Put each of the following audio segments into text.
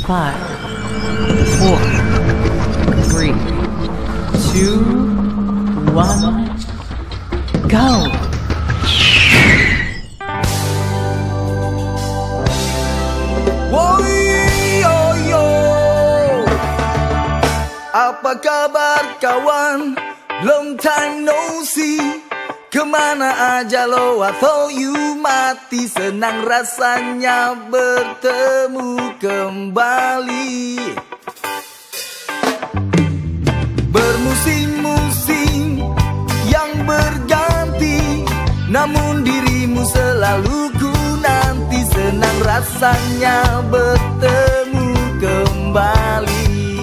5, 4, 3, 2, 1, go! Woyoyo, apa kabar kawan? Long time no see. Kemana aja lo, I thought you mati. Senang rasanya bertemu kembali. Bermusim-musim yang berganti, namun dirimu selalu ku nanti. Senang rasanya bertemu kembali.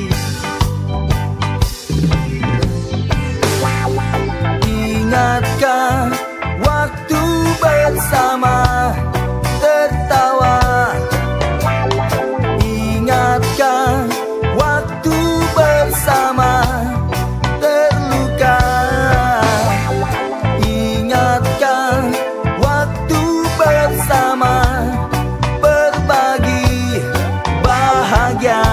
Ingatkah waktu bersama tertawa? Ingatkah waktu bersama terluka? Ingatkah waktu bersama berbagi bahagia?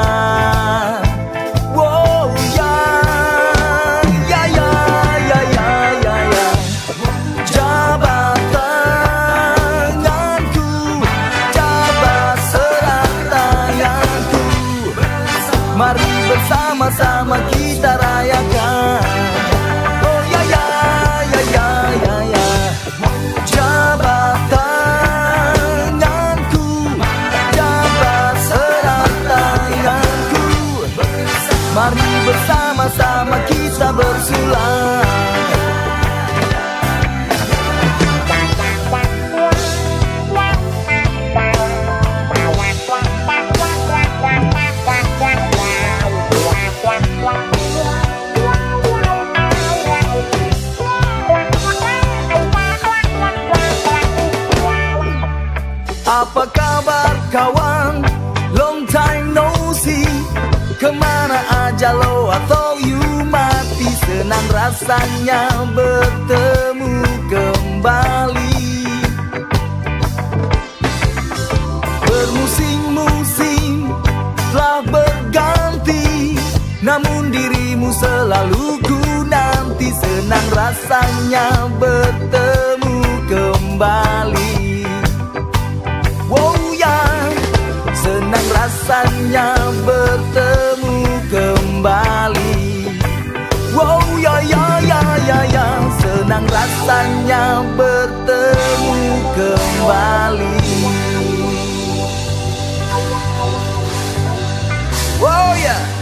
Mari bersama-sama kita rayakan. Oh ya ya ya ya ya ya. Jabat tanganku, jabat erat tanganku. Mari bersama-sama kita bersulang. Apa kabar kawan? Long time no see. Kemana aja lo, I thought you mati. Senang rasanya bertemu kembali. Bermusim-musim telah berganti, namun dirimu selalu ku nanti. Senang rasanya bertemu kembali. Wow ya, senang rasanya bertemu kembali. Wow ya ya ya ya ya, senang rasanya bertemu kembali. Wow ya.